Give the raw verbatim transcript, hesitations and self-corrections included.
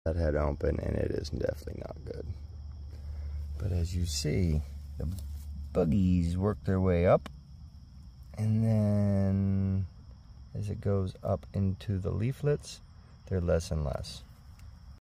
that head open, and it is definitely not good. But as you see, the buggies work their way up, and then as it goes up into the leaflets, they're less and less.